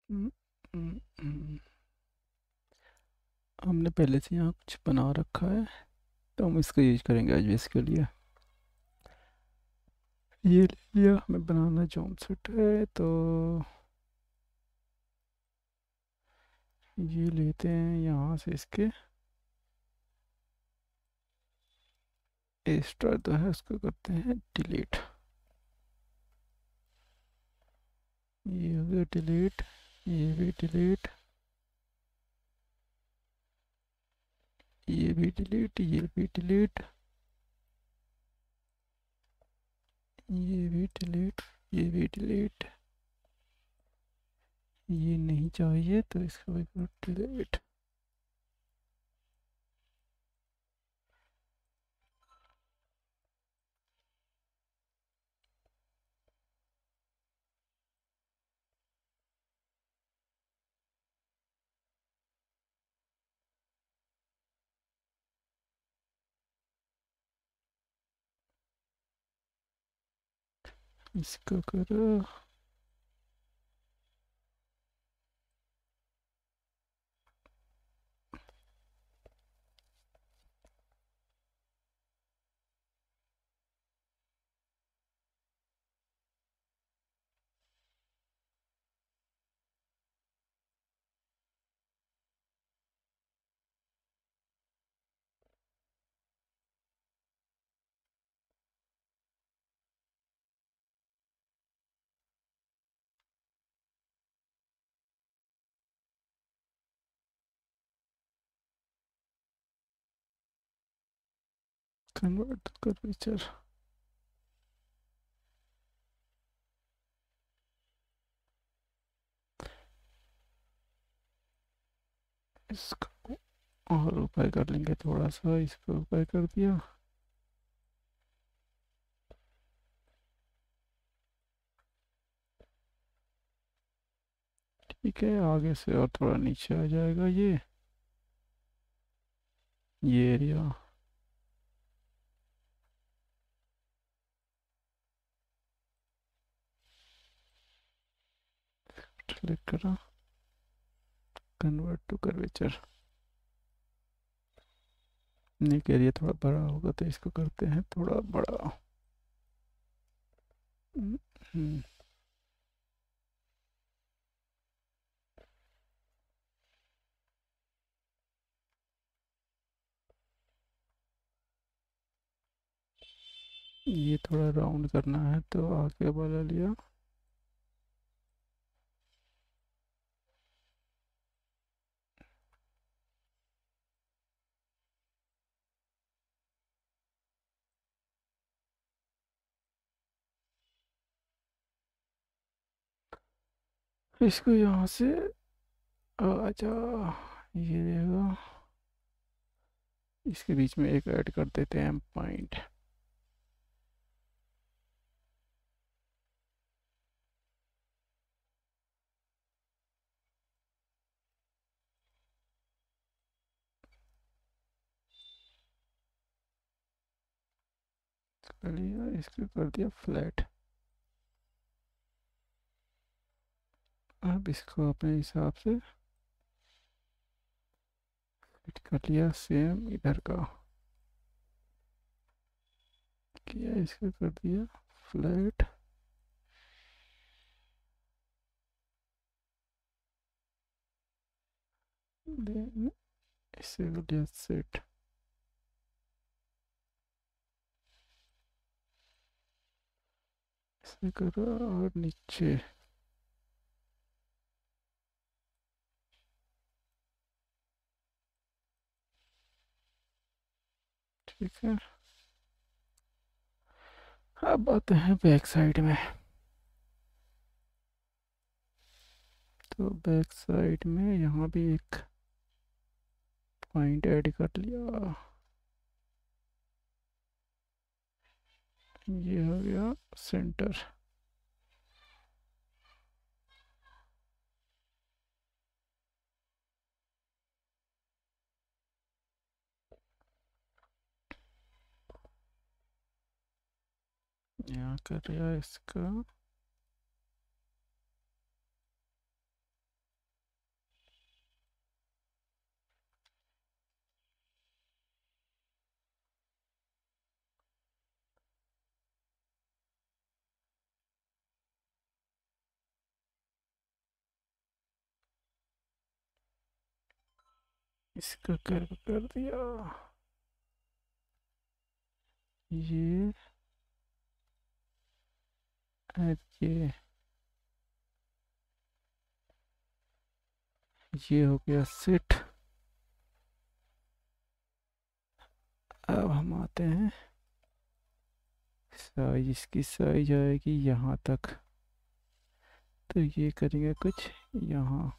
हम्म, हम्म, हम्म। हमने पहले से यहाँ कुछ बना रखा है, तो हम इसका यूज करेंगे आज भी इसके लिए। ये ले लिया, हमें बनाना जॉम्प सूट है तो ये लेते हैं यहाँ से इसके एक्स्ट्रा तो है, उसको करते हैं डिलीट। ये हो गया डिलीट, ये भी डिलीट, ये भी डिलीट, ये भी डिलीट, ये भी डिलीट, ये भी डिलीट। ये नहीं चाहिए तो इसको भी करो डिलीट। इसको करो, कन्वर्ट कर्वेचर। इसको और ऊपर कर लेंगे थोड़ा सा, इसको ऊपर कर दिया। ठीक है, आगे से और थोड़ा नीचे आ जाएगा ये एरिया। क्लिक करा, कन्वर्ट टू कर्वेचर। नहीं, एरिया थोड़ा बड़ा होगा तो इसको करते हैं थोड़ा बड़ा। हम्म, हम्म। ये थोड़ा राउंड करना है तो आगे वाला लिया। इसको यहाँ से आजा, ये रहेगा। इसके बीच में एक ऐड कर देते हैं पॉइंट। कर लिया, इसको कर दिया फ्लैट। अब इसको अपने हिसाब से फिट कर लिया, सेम इधर का किया, इसको कर दिया फ्लैट। देन इसे कर दिया सेट। इसे करो और नीचे। ठीक है, अब आते हैं बैक साइड में। तो बैक साइड में यहाँ भी एक पॉइंट ऐड कर लिया। ये हो गया सेंटर। यहाँ कर लिया इसका। इसका कर्व कर दिया। ये ये हो गया सेट। अब हम आते हैं साइज, इसकी साइज आएगी यहाँ तक, तो ये करेंगे कुछ यहाँ।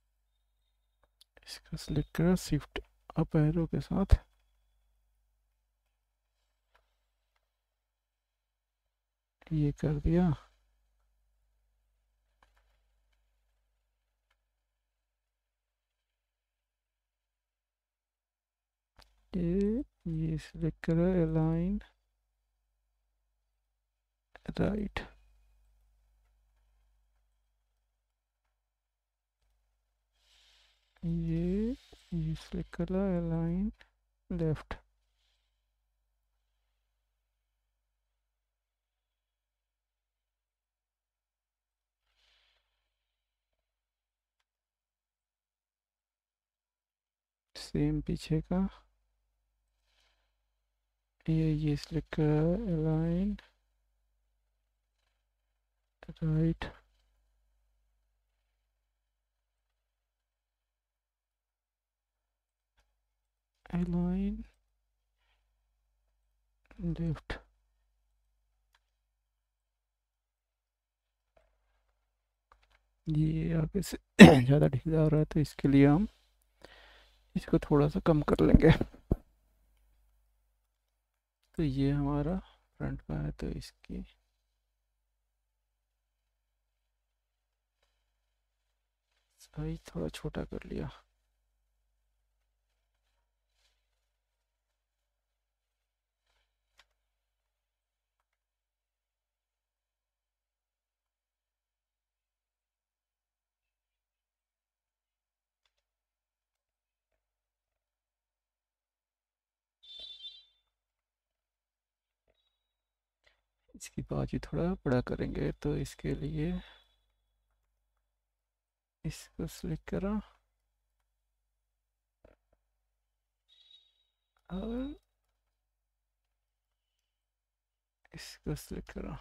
इसका सिलेक्ट करा, शिफ्ट अप एरो के साथ ये कर दिया। ये सिलेक्ट करा, अलाइन राइट। ये सिलेक्ट करा, अलाइन लेफ्ट। सेम पीछे का, ये सिलेक्ट करा, अलाइन राइट। Align left. ये आगे से ज़्यादा ढीला हो रहा है, तो इसके लिए हम इसको थोड़ा सा कम कर लेंगे। तो ये हमारा फ्रंट का है, तो इसकी साइज थोड़ा छोटा कर लिया। इसकी बाजू थोड़ा बड़ा करेंगे, तो इसके लिए इसको सिलेक्ट करा और इसको सिलेक्ट करा।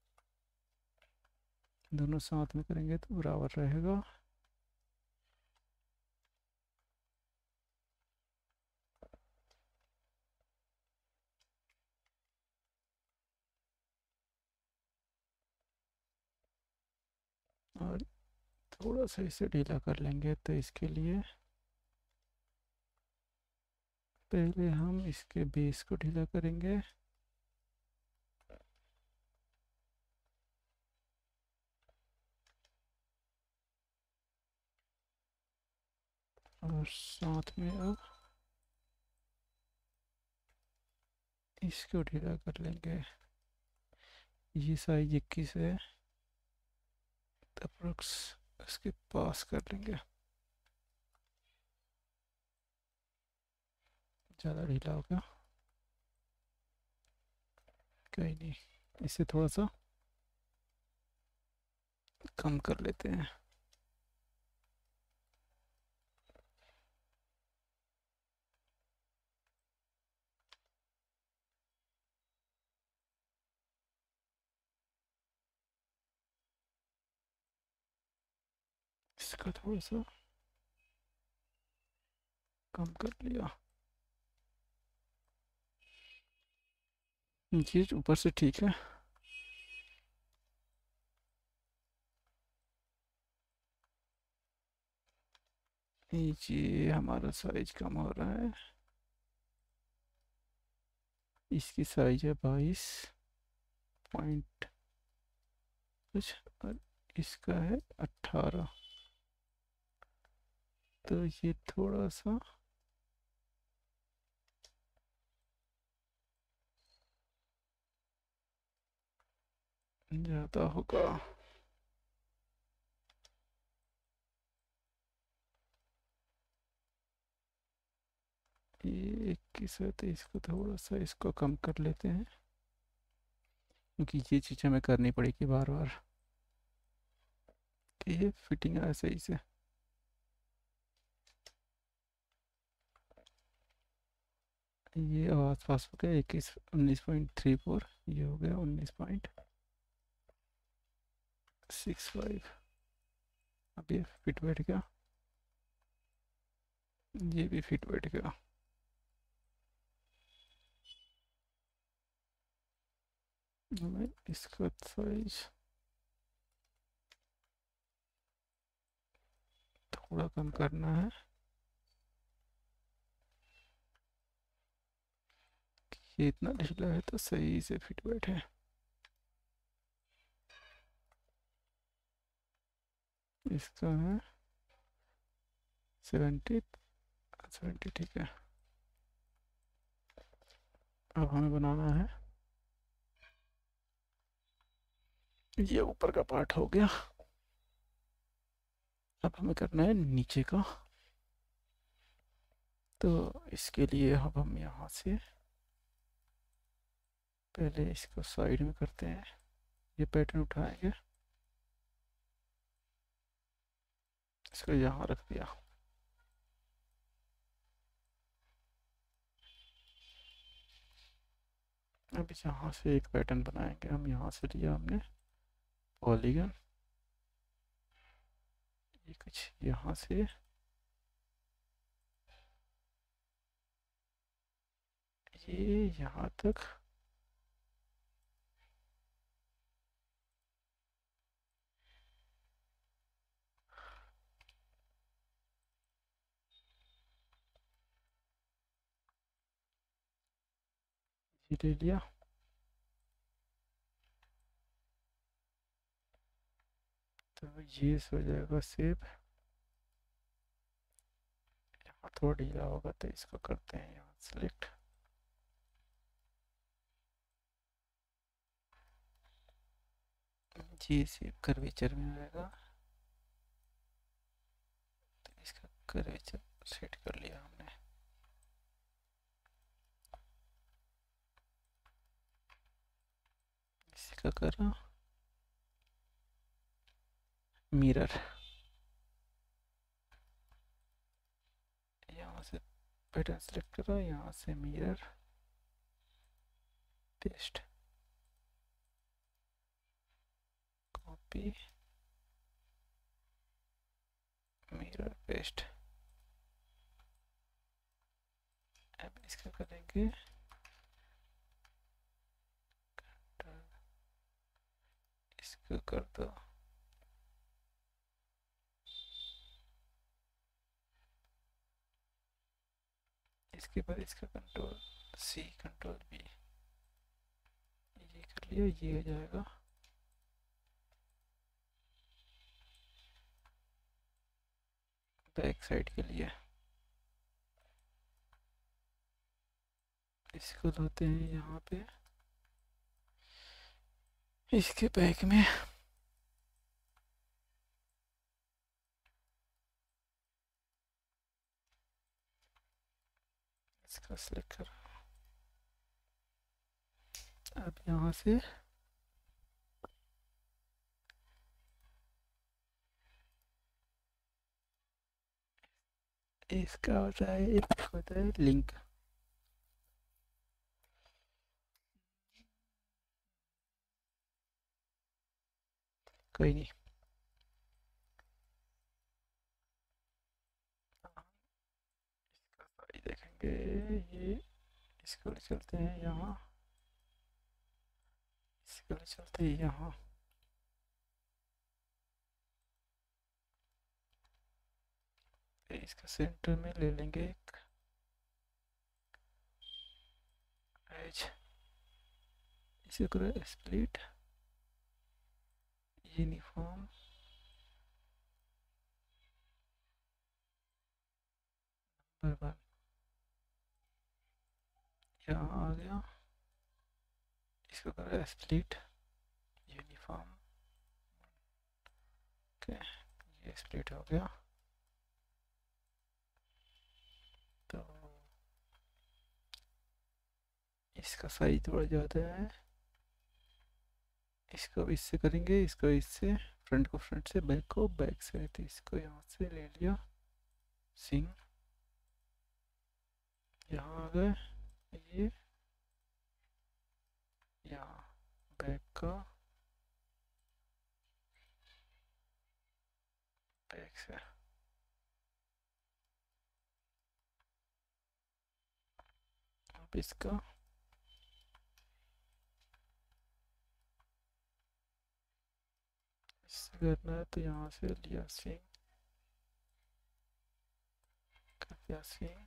दोनों साथ में करेंगे तो बराबर रहेगा। और थोड़ा सा इसे ढीला कर लेंगे, तो इसके लिए पहले हम इसके बेस को ढीला करेंगे। और साथ में अब इसको ढीला कर लेंगे। ये साइज 21 है, अप्रोक्स इसके पास कर लेंगे। ज़्यादा ढीला हो गया, कहीं नहीं, इसे थोड़ा सा कम कर लेते हैं। इसका थोड़ा सा कम कर लिया। ये ऊपर से ठीक है। ये हमारा साइज कम हो रहा है। इसकी साइज है 22 पॉइंट कुछ, और इसका है 18। तो ये थोड़ा सा ज़्यादा होगा। ये 21 है, तो इसको थोड़ा सा इसको कम कर लेते हैं, क्योंकि ये चीज़ हमें करनी पड़ेगी बार बार कि ये फिटिंग आए सही से। ये आस पास हो गया 19.34, ये हो गया 19.65। अब ये फिट बैठ गया, ये भी फिट बैठ गया। हमें इसका साइज थोड़ा कम करना है, ये इतना ढीला है तो सही से फिट बैठे। इसका है 70, 70 ठीक है। अब हमें बनाना है, ये ऊपर का पार्ट हो गया। अब हमें करना है नीचे का। तो इसके लिए अब हम यहाँ से पहले इसको साइड में करते हैं, ये पैटर्न उठाएंगे, इसको यहाँ रख दिया। अब यहाँ से एक पैटर्न बनाएंगे हम, यहाँ से लिया हमने पॉलीगन, ये कुछ यहाँ से ये यहाँ तक, ये ले लिया। तो ये हो जाएगा सेव। यहाँ थोड़ा ढीला होगा तो इसको करते हैं यहाँ सेलेक्ट, जी सेव कर्वेचर में आएगा। तो इसका कर्वेचर सेट कर लिया हमने। इसका करा मिरर, यहाँ से पैटर्न सेलेक्ट करा, यहाँ से mirror paste, copy mirror paste. अब इसका करेंगे इसको कर दो, इसके बाद इसका कंट्रोल सी कंट्रोल बी, ये कर लिया, ये हो जाएगा। बैक साइड के लिए इसको लाते हैं यहाँ पे, इसके बैक में इसका सिलेक्ट कर। अब यहाँ से इसका होता है, एक होता है लिंक, कोई नहीं। इसका देखेंगे, ये इसको ले चलते हैं यहाँ, इसको ले चलते हैं यहाँ, इसका सेंटर में ले लेंगे एक एज, इसे करो स्प्लिट यूनिफॉर्म, नंबर 1 यहाँ आ गया। इसको करो स्प्लिट यूनिफॉर्म, ओके ये स्प्लिट हो गया। तो इसका साइज थोड़ा ज़्यादा है, इसको इससे करेंगे, इसको इससे, फ्रंट को फ्रंट से, बैक को बैक से, तो इसको यहाँ से ले लिया, सिंग यहाँ आ गए। ये यहाँ बैक का बैक से, अब इसका इससे करना है तो यहाँ से लिया सिंग, कर दिया सिंग,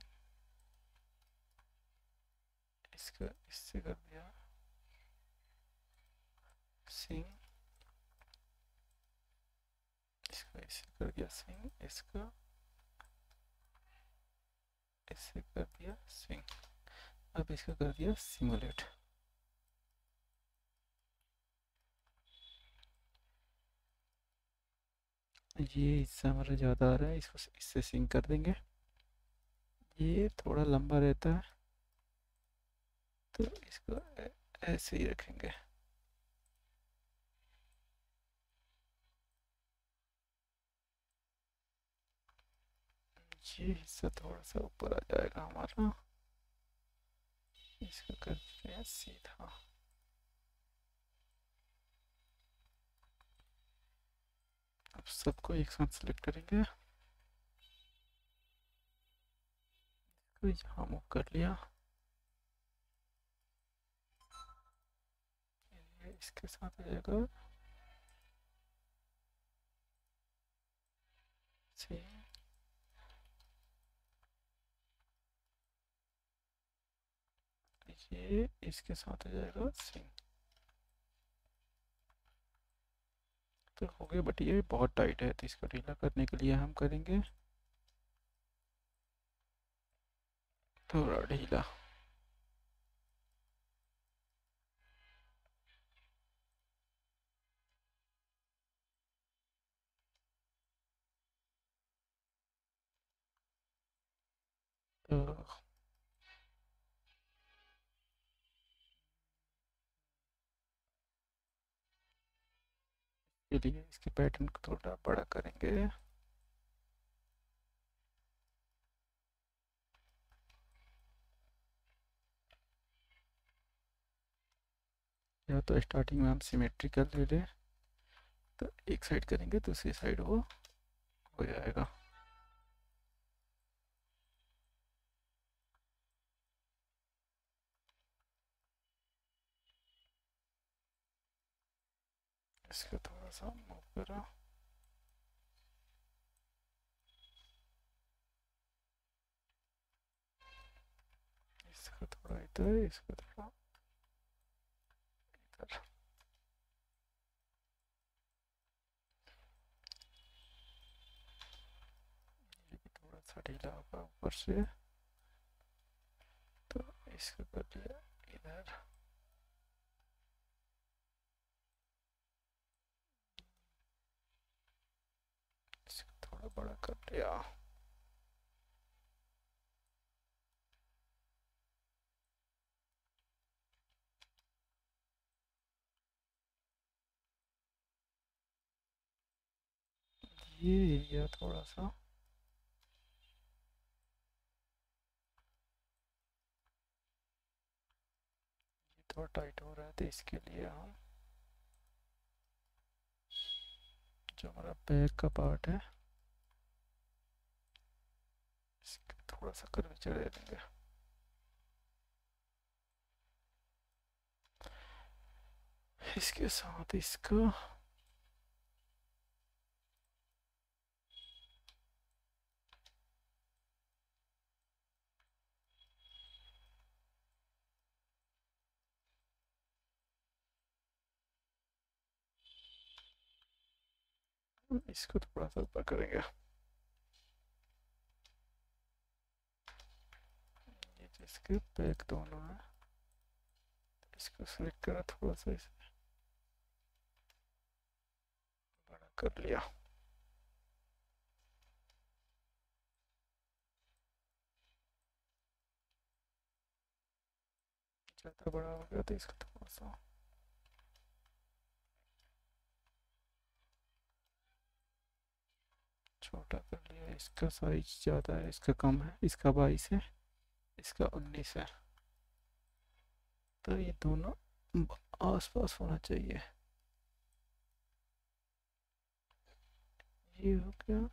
इसका इससे कर दिया सिंग, इसका इससे कर दिया सिंग, इसका इससे कर दिया सिंग। अब इसका कर दिया सिमुलेट। ये हिस्सा हमारा ज़्यादा आ रहा है, इसको इससे सिंक कर देंगे। ये थोड़ा लंबा रहता है तो इसको ऐसे ही रखेंगे। ये हिस्सा थोड़ा सा ऊपर आ जाएगा हमारा, इसका करते हैं सीधा। अब सबको एक साथ सेलेक्ट करेंगे, तो यहाँ मूव कर लिया, ये इसके साथ आ जाएगा सेम, ये इसके साथ आ जाएगा सेम। तो हो गया, बट ये बहुत टाइट है तो इसको ढीला करने के लिए हम करेंगे थोड़ा ढीला। तो के लिए इसके पैटर्न को थोड़ा बड़ा करेंगे, या तो स्टार्टिंग में हम सिमेट्रिकल ले लें, तो एक साइड करेंगे दूसरी साइड वो हो जाएगा। इसको थोड़ा सा मूव करो, इसको थोड़ा इधर, इसको थोड़ा इधर। ये भी थोड़ा सा ढीला होगा ऊपर से, तो इसको कर दिया इधर, इसको थोड़ा बड़ा कर दिया। ये एरिया थोड़ा सा थोड़ा टाइट हो रहा है, तो इसके लिए हम जो हमारा बैक का पार्ट है इसके थोड़ा सा कर्वेचर दे देंगे। इसके साथ इसका इसको थोड़ा सा ऊपर करेंगे। ये जिसके बैक दोनों है, इसको सेलेक्ट करा, थोड़ा सा इसे बड़ा कर लिया। ज़्यादा बड़ा हो गया तो इसको थोड़ा सा छोटा कर लिया। इसका साइज ज़्यादा है, इसका कम है, इसका 22 है, इसका 19 है। तो ये दोनों आस पास होना चाहिए। ये हो गया।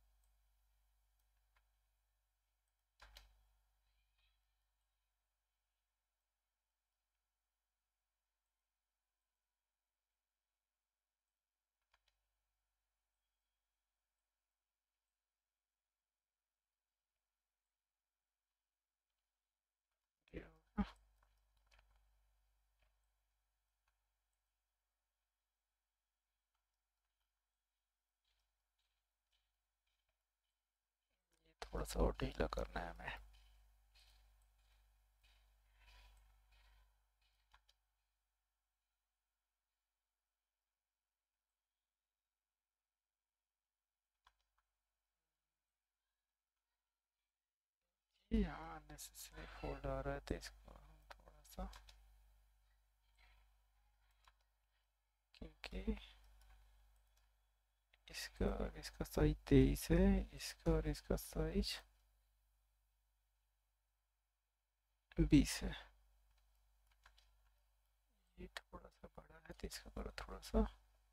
ये हो गया। थोड़ा सा और ढीला करना है हमें। ये यहाँ अननेसेसरी फोल्ड आ रहा है तो इसको हम थोड़ा सा, क्योंकि इसका और इसका साइज 23 है, इसका और इसका साइज 20 है। ये थोड़ा सा बड़ा है तो इसका करो थोड़ा सा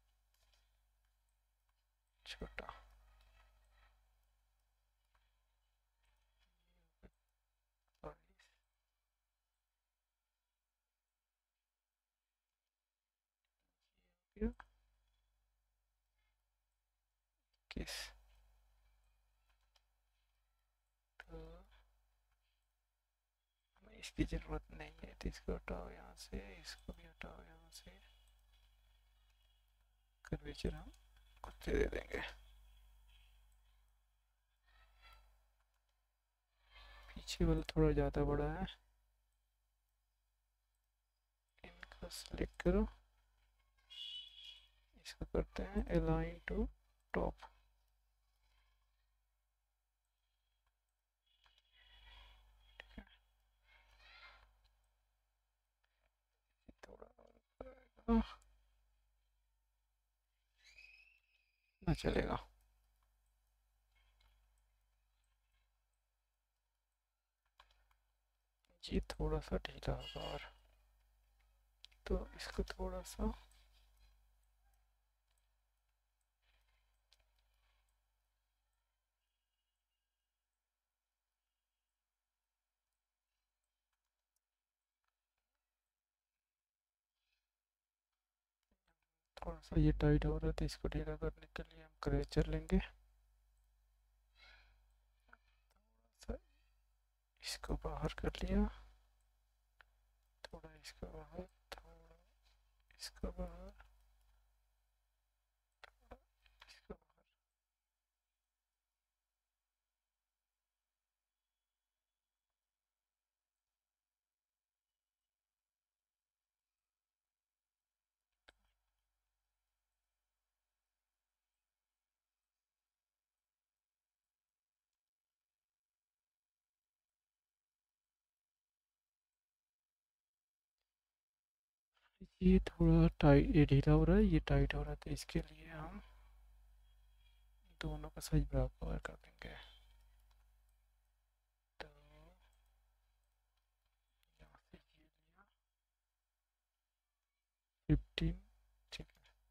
छोटा। और ये किस, तो हमें इसकी ज़रूरत नहीं है तो इसको हटाओ यहाँ से, इसको भी हटाओ यहाँ से। कर्वेचर हम खुद से दे देंगे। पीछे वाला थोड़ा ज़्यादा बड़ा है, इनका सेलेक्ट करो, इसको करते हैं अलाइन टू टॉप। थोड़ा ना चलेगा। ये थोड़ा सा ढीला होगा, और तो इसको थोड़ा सा, थोड़ा सा ये टाइट हो रहा है तो इसको ढीला करने के लिए हम कर्वेचर लेंगे। इसको बाहर कर लिया, थोड़ा इसको बाहर, थोड़ा इसको बाहर, इसको बाहर। ये थोड़ा टाइट, ये ढीला हो रहा है, ये टाइट हो रहा है तो इसके लिए हम दोनों का साइज बराबर कर देंगे। तो यहाँ से ये लिया 15, ठीक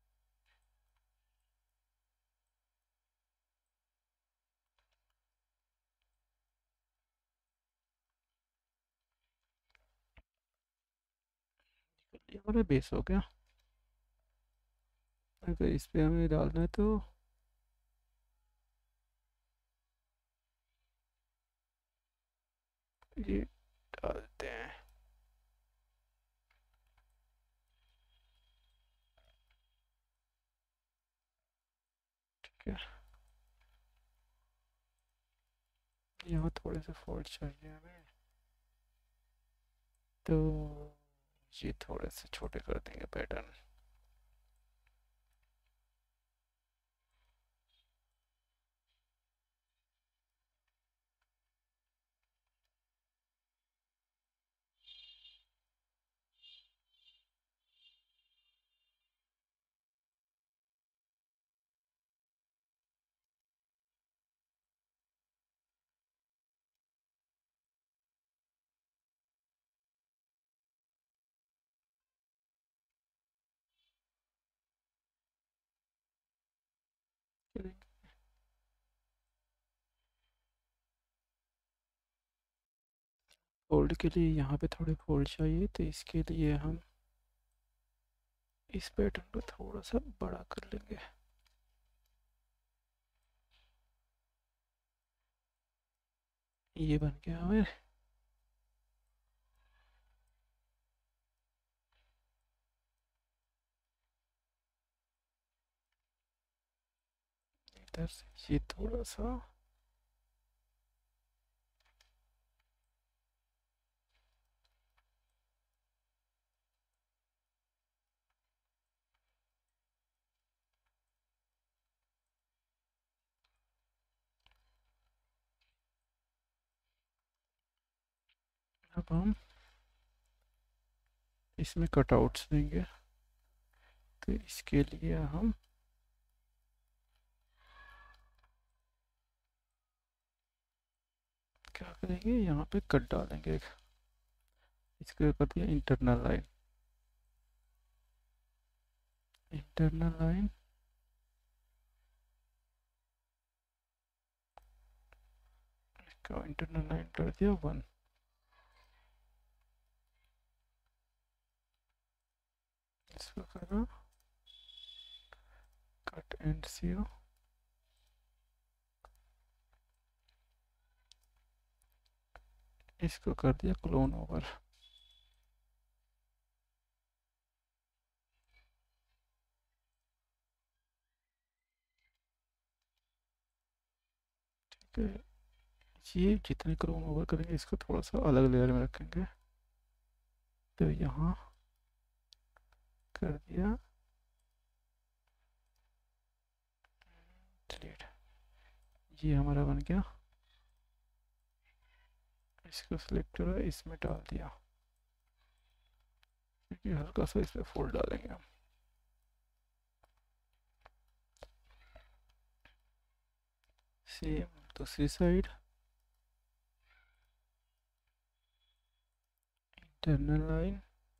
है, ये हमारा बेस हो गया। अगर इस पे हमें डालना है तो ये डालते हैं। ठीक है, यहाँ थोड़े से फोल्ड चाहिए हमें, तो ये थोड़े से छोटे कर देंगे पैटर्न। फोल्ड के लिए यहाँ पे थोड़े फोल्ड चाहिए, तो इसके लिए हम इस पैटर्न को थोड़ा सा बड़ा कर लेंगे। ये बन गया हमें। इधर से ये थोड़ा सा अब हम इसमें कटआउट्स देंगे। तो इसके लिए हम क्या करेंगे, यहाँ पे कट डालेंगे। इसको कर दिया इंटरनल लाइन। इंटरनल लाइन इसका इंटरनल लाइन कर दिया 1। इसको करा कट एंड सीओ। इसको कर दिया क्लोन ओवर। ठीक है, ये जितने क्लोन ओवर करेंगे इसको थोड़ा सा अलग लेयर में रखेंगे। तो यहाँ कर दिया डिलीट। ये हमारा बन गया। इसको सिलेक्ट करा, इसमें डाल दिया, क्योंकि हल्का सा इसमें फोल्ड डालेंगे हम। सेम दूसरी side, internal line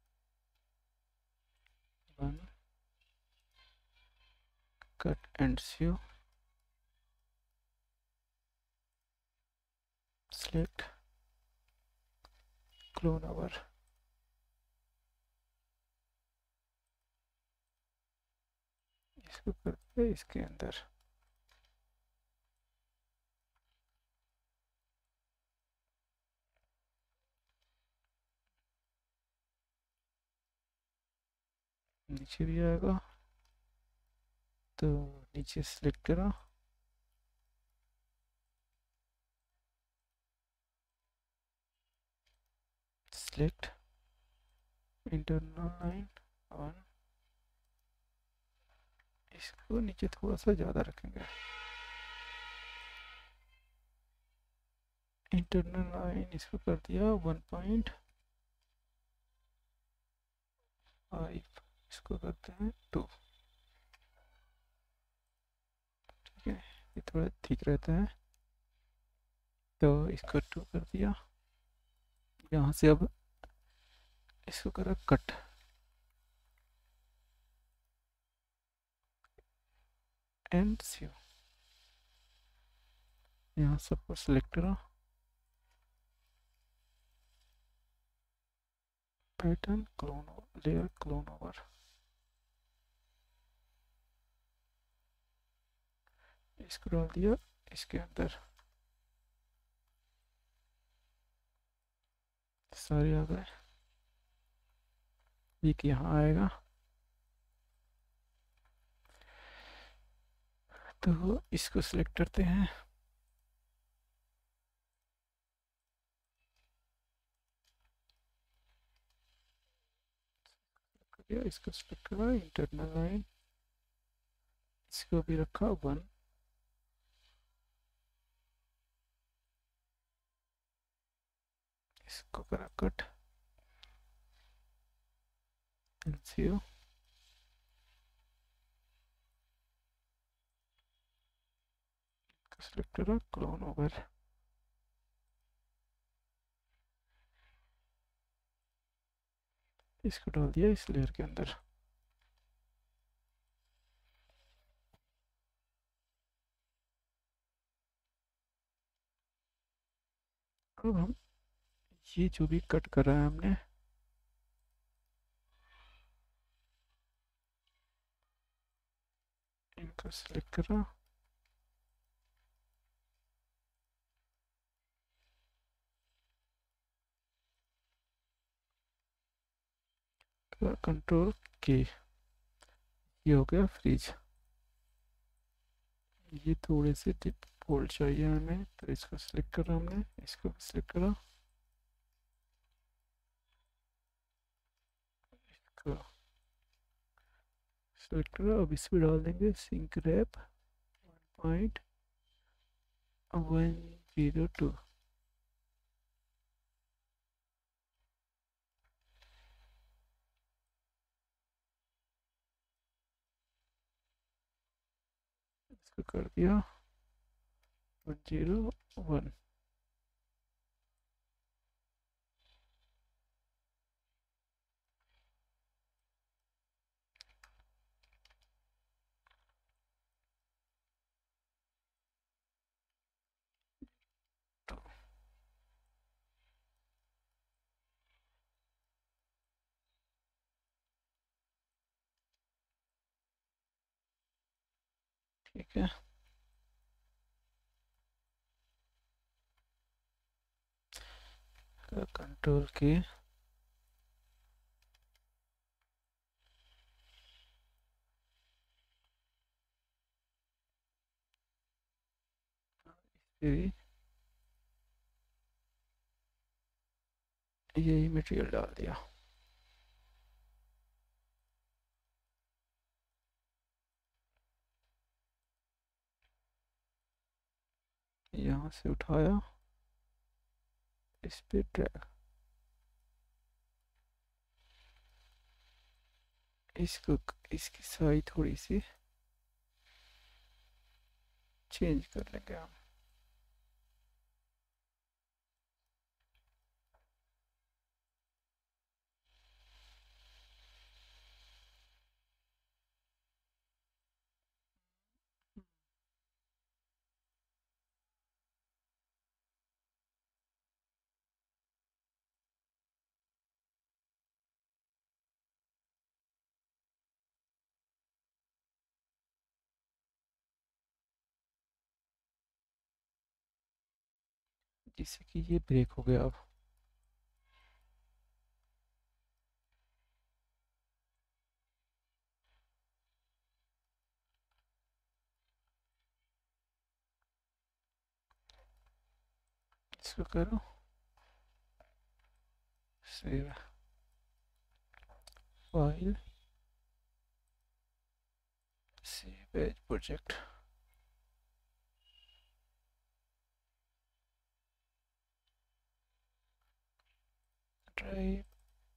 1, cut and CO, select clone over. इसको करते हैं इसके अंदर। नीचे भी आएगा, तो नीचे सिलेक्ट करा, सिलेक्ट इंटरनल लाइन 1। इसको नीचे थोड़ा सा ज़्यादा रखेंगे। इंटरनल लाइन इसको कर दिया 1.5। इसको करते हैं 2। ठीक है, ये थोड़ा ठीक रहता है, तो इसको 2 कर दिया। यहाँ से अब इसको करा कट, एंड सी। यहाँ सबको सिलेक्ट करा, pattern clone, layer clone over. इसको डाल दिया इसके अंदर। सारे आ गए। एक यहाँ आएगा, तो इसको सिलेक्ट करते हैं। इसको सिलेक्ट करा, इंटरनल लाइन इसको भी रखा 1। इसको करा कट, एलसीओ, सिलेक्ट करा क्लोन ओवर। इसको डाल दिया इस लेयर के अंदर। अब हम ये जो भी कट करा है हमने, इनको सिलेक्ट करा, कंट्रोल की, ये हो गया फ्रीज। ये थोड़े से टिप फोल्ड चाहिए हमें, तो इसको सिलेक्ट करा हमने, इसको भी सिलेक्ट करा, इसको सिलेक्ट करा। अब इस पर डाल देंगे सिंक रैप 1.102। इसको कर दिया 101। ठीक है, कंट्रोल की, यही यही मटेरियल डाल दिया। यहाँ से उठाया, इस पे ड्रैग, इसको, इसकी साइज थोड़ी सी चेंज कर लेंगे हम। जिससे कि ये ब्रेक हो गया। अब इसको करो save, file, save as project, drive,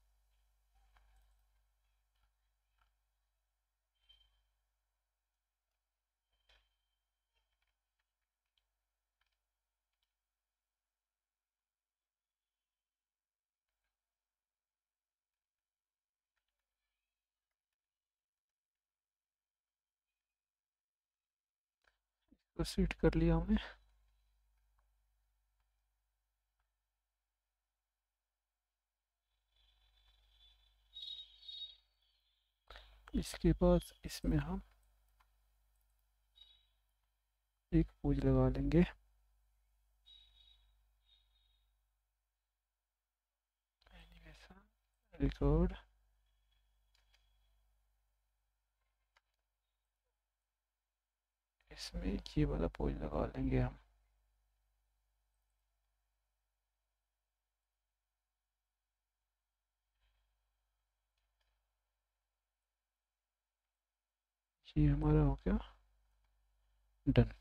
को सेट कर लिया हमने। इसके बाद इसमें हम एक पूज लगा लेंगे, एनिमेशन, रिकॉर्ड, इसमें ये वाला पोज लगा लेंगे हम। ये हमारा हो गया डन।